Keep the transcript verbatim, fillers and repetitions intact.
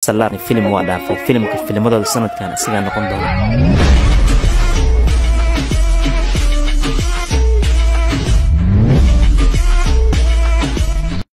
salaani film waa dhaafay filmka filmadooda sanadkan isaga noqon doona